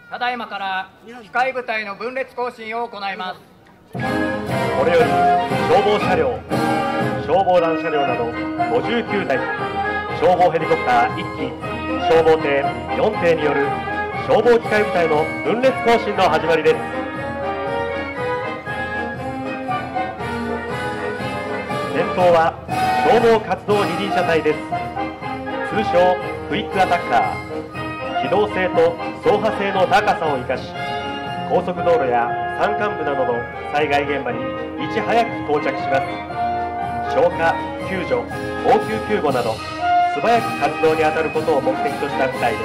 ただいまから機械部隊の分列行進を行います。 これより消防車両、消防団車両など59台、消防ヘリコプター1機、消防艇4艇による消防機械部隊の分列行進の始まりです。先頭は消防活動二輪車隊です。通称クイックアタッカー。機動性と走破性の高さを生かし、高速道路や山間部などの災害現場にいち早く到着します。消火、救助、応急救護など素早く活動に当たることを目的とした部隊です。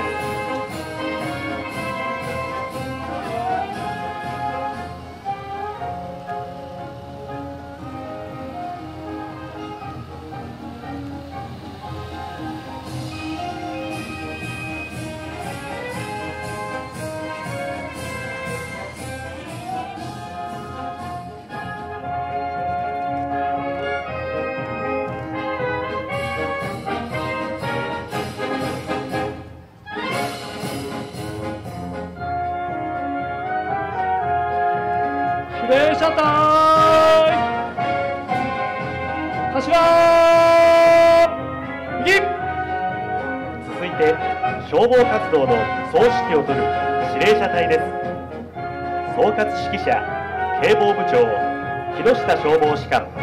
指令車隊柏右。 続いて消防活動の総指揮を執る指令車隊です。総括指揮者警防部長木下消防士官。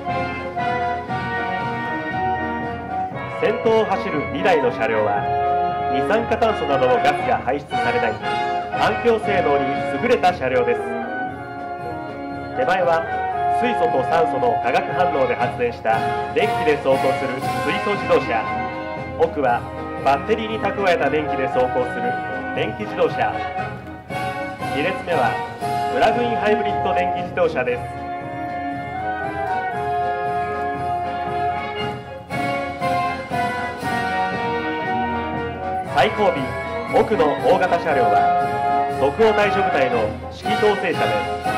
先頭を走る2台の車両は二酸化炭素などのガスが排出されない環境性能に優れた車両です。手前は水素と酸素の化学反応で発電した電気で走行する水素自動車。奥はバッテリーに蓄えた電気で走行する電気自動車。2列目はプラグインハイブリッド電気自動車です。最後尾奥の大型車両は即応対処部隊の指揮統制車です。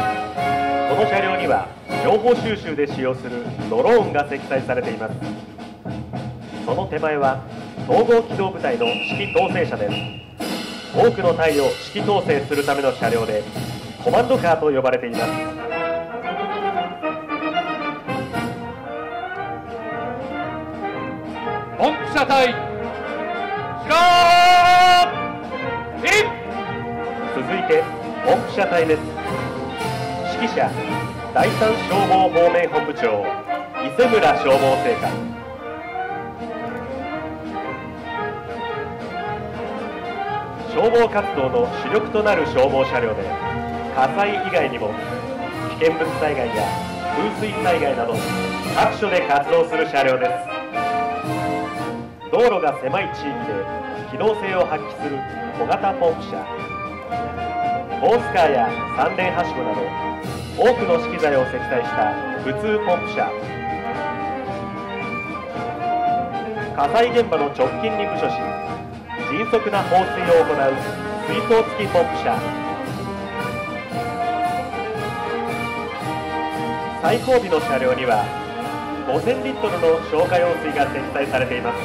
この車両には情報収集で使用するドローンが積載されています。その手前は統合機動部隊の指揮統制車です。多くの隊を指揮統制するための車両でコマンドカーと呼ばれています。 ポンプ車隊続いてポンプ車隊です。指揮者第三消防方面本部長伊勢村消防整官。消防活動の主力となる消防車両で火災以外にも危険物災害や風水災害など各所で活動する車両です。道路が狭い地域で機動性を発揮する小型ポンプ車。ホースカーや三連はしごなど多くの資機材を積載した普通ポンプ車。火災現場の直近に部署し迅速な放水を行う水槽付きポンプ車。最後尾の車両には5000リットルの消火用水が積載されています。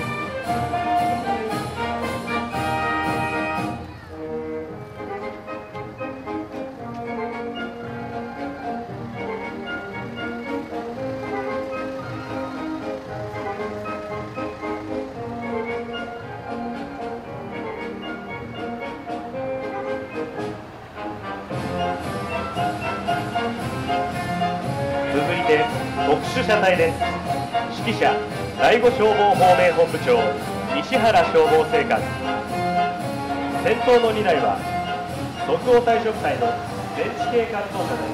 続いて特殊車隊です。指揮者第5消防方面本部長西原消防整官。先頭の2台は即応対処部隊の電池系活動車です。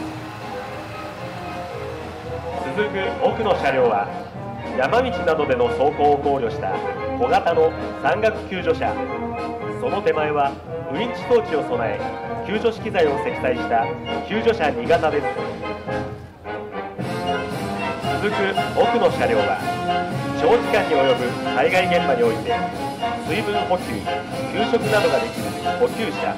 続く奥の車両は山道などでの走行を考慮した小型の山岳救助車。その手前はウインチ装置を備え救助資機材を積載した救助車2型です。続く奥の車両は長時間に及ぶ災害現場において水分補給、給食などができる補給車。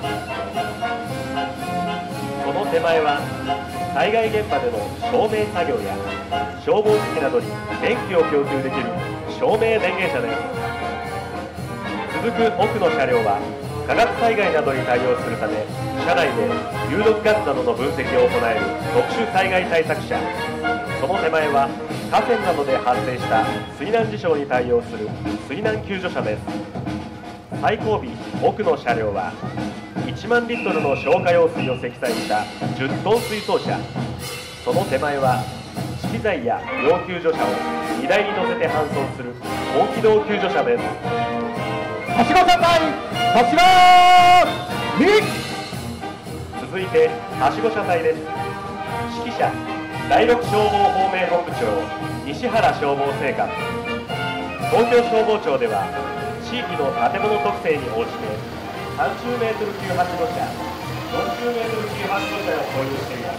その手前は災害現場での照明作業や消防機器などに電気を供給できる照明電源車です。続く奥の車両は化学災害などに対応するため車内で有毒ガスなどの分析を行える特殊災害対策車、その手前は河川などで発生した水難事象に対応する水難救助車です。最後尾奥の車両は1万リットルの消火用水を積載した10トン水槽車、その手前は資機材や要救助車を荷台に乗せて搬送する高機動救助車です。 はしご車隊柱右。 続いてはしご車隊です。指揮車第6消防方面本部長西原消防正官。東京消防庁では地域の建物特性に応じて30メートル級はしご車、40メートル級はしご車を保有しています。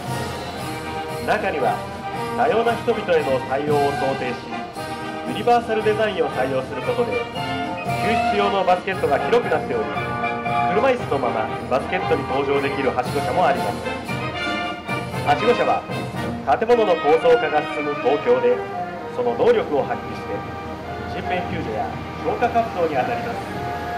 中には多様な人々への対応を想定し、ユニバーサルデザインを採用することで救出用のバスケットが広くなっており、車椅子のままバスケットに登場できるはしご車もあります。はしご車は建物の高層化が進む東京でその能力を発揮して人命救助や消火活動に当たります。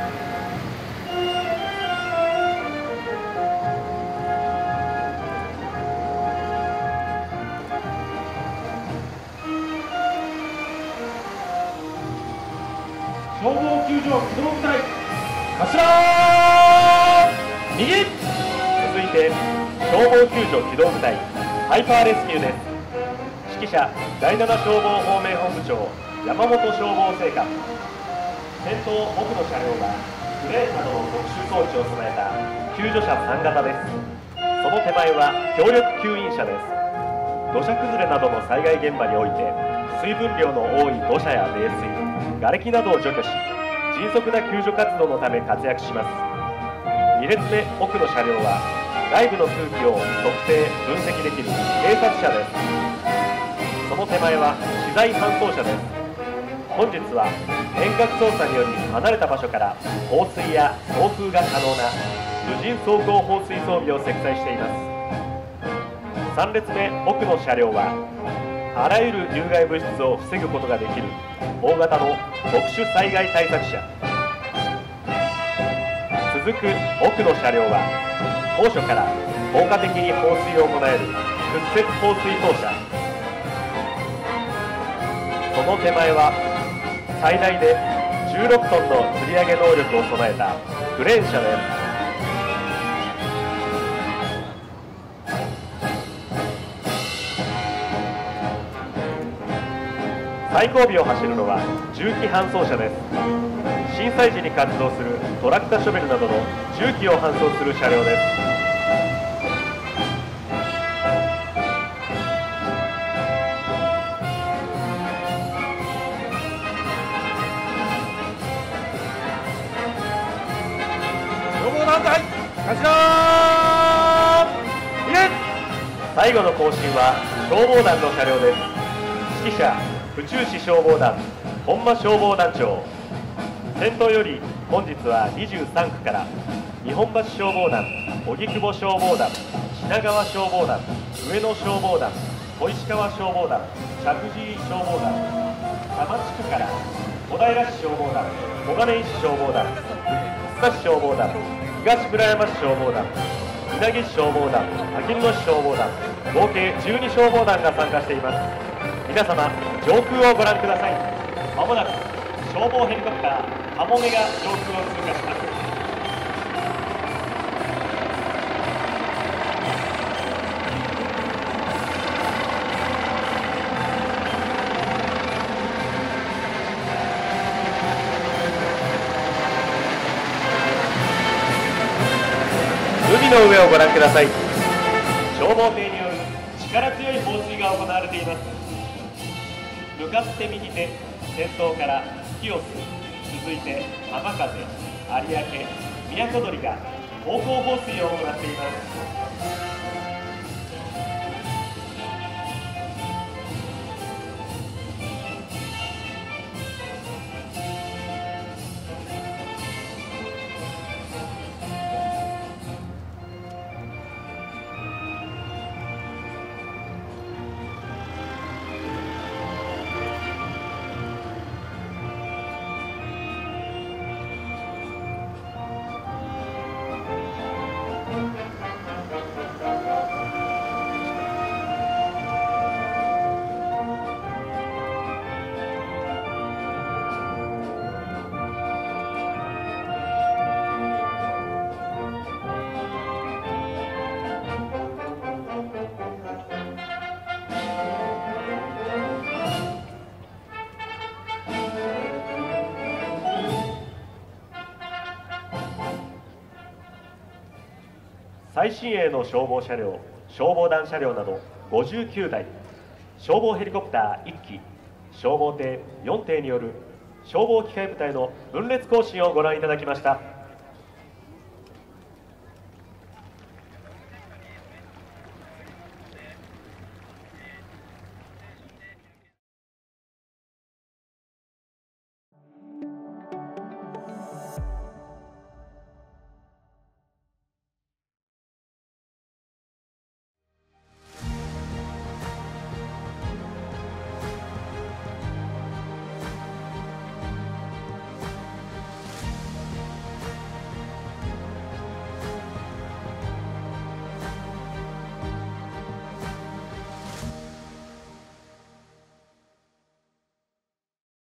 消防救助機動部隊頭右。 続いて消防救助機動部隊ハイパーレスキューです。指揮者第7消防方面本部長山本消防正官。先頭奥の車両はクレーンなどの特殊装置を備えた救助車3型です。その手前は協力吸引車です。土砂崩れなどの災害現場において水分量の多い土砂や泥水、瓦礫などを除去し迅速な救助活動のため活躍します。2列目奥の車両は外部の空気を測定・分析できる偵察車です。その手前は資材搬送車です。本日は遠隔操作により離れた場所から放水や送風が可能な無人走行放水装備を積載しています。3列目奥の車両はあらゆる有害物質を防ぐことができる大型の特殊災害対策車。続く奥の車両は高所から効果的に放水を行える屈折放水装車。その手前は最大で16トンの吊り上げ能力を備えたクレーン車です。最後尾を走るのは重機搬送車です。震災時に活動するトラクターショベルなどの重機を搬送する車両です。 消防団体頭最後の行進は消防団の車両です。指揮者府中市消防団本間消防団長。先頭より本日は23区から日本橋消防団、荻窪消防団、品川消防団、上野消防団、小石川消防団、石神井消防団、多摩地区から小平市消防団、小金井市消防団、福生市消防団、東村山市消防団、稲城市消防団、あきる野市消防団、合計12消防団が参加しています。皆様上空をご覧ください。まもなく消防ヘリコプターかもめが上空を通過します。海の上をご覧ください。消防艇による力強い放水が行われています。向かって右手、先頭から清須、続いて浜風、有明、都鳥が方向放水を行っています。 最新鋭の消防車両、消防団車両など59台、消防ヘリコプター1機、消防艇4艇による消防機械部隊の分列行進をご覧いただきました。